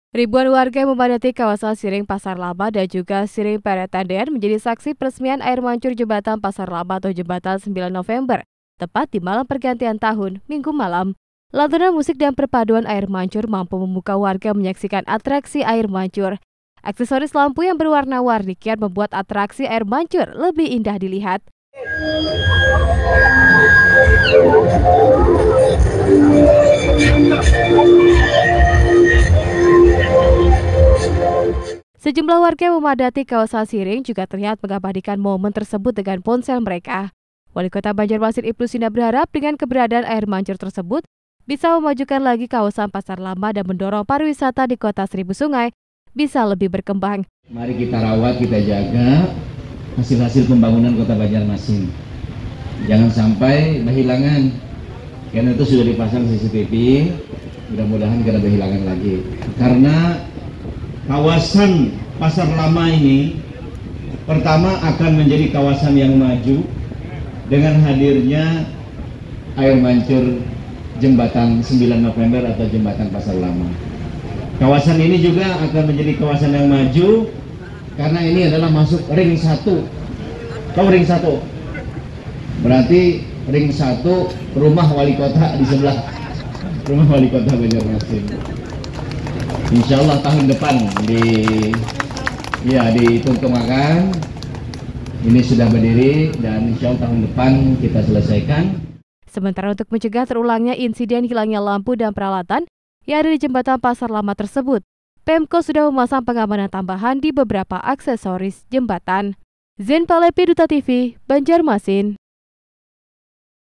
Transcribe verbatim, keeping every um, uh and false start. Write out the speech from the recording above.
Ribuan warga yang memadati kawasan Siring Pasar Lama dan juga Siring Peretandean menjadi saksi peresmian air mancur jembatan Pasar Lama atau Jembatan sembilan November, tepat di malam pergantian tahun, Minggu malam. Lantunan musik dan perpaduan air mancur mampu membuka warga menyaksikan atraksi air mancur. Aksesoris lampu yang berwarna-warni kian membuat atraksi air mancur lebih indah dilihat. Sejumlah warga yang memadati kawasan Siring juga terlihat mengabadikan momen tersebut dengan ponsel mereka. Wali Kota Banjarmasin Ibnu Sina berharap dengan keberadaan air mancur tersebut bisa memajukan lagi kawasan Pasar Lama dan mendorong pariwisata di Kota Seribu Sungai bisa lebih berkembang. Mari kita rawat, kita jaga hasil-hasil pembangunan Kota Banjarmasin. Jangan sampai kehilangan, karena itu sudah dipasang C C T V, mudah-mudahan tidak kehilangan lagi. Karena kawasan Pasar Lama ini pertama akan menjadi kawasan yang maju dengan hadirnya air mancur Jembatan sembilan November atau Jembatan Pasar Lama. Kawasan ini juga akan menjadi kawasan yang maju karena ini adalah masuk ring satu. Tahu ring satu? Berarti ring satu rumah wali kota di sebelah, rumah wali kota Banjarmasin. Insya Allah tahun depan di ya ditungtungkan ini sudah berdiri dan insya Allah tahun depan kita selesaikan. Sementara untuk mencegah terulangnya insiden hilangnya lampu dan peralatan yang ada di jembatan Pasar Lama tersebut, Pemko sudah memasang pengamanan tambahan di beberapa aksesoris jembatan. Zen Palepi, Duta T V, Banjarmasin.